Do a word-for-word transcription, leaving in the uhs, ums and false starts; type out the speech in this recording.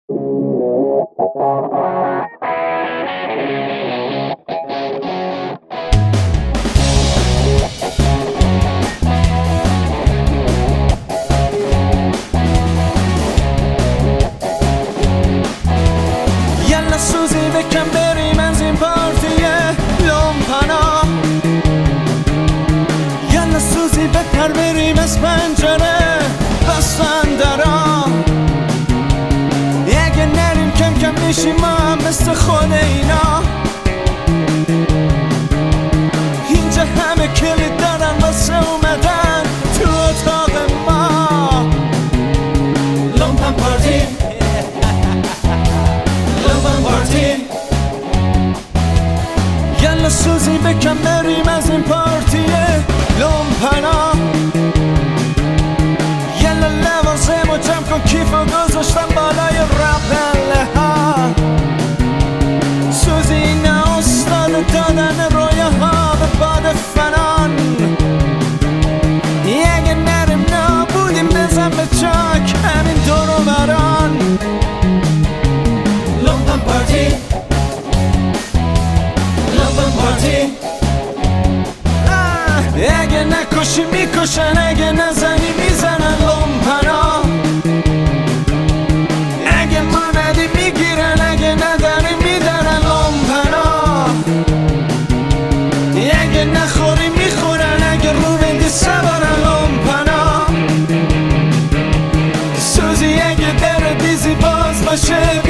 یلا سوزی بکن بریم از این پارتی لومپنا، یلا سوزی بپر بریم از پنجره بستن درا، اگه نریم کم کم میشیم ما هم مثل خود اینا. اینجا همه کلید دارن واسه اومدن تو اتاق ما. لومپن پارتی لومپن پارتی، یلا سوزی بکن بریم از این پارتی لومپنا، یلا لوازم و جمع کن کیف و گذاشتم بالای رپله ها. سوزی اینا استاد دادن رویه ها به باد فنان، اگه نریم نابودیم بزن به چاک همین دور و بران. لومپن پارتی لومپن پارتی، اگه نکشی میکشن اگه نزنی میزنن لومپنا، اگه ما ندی میگیرن اگه نداری میدنن لومپنا، اگه نخوری میخورن اگه رو بندی سوارن لومپنا. سوزی اگه در دیزی باز باشه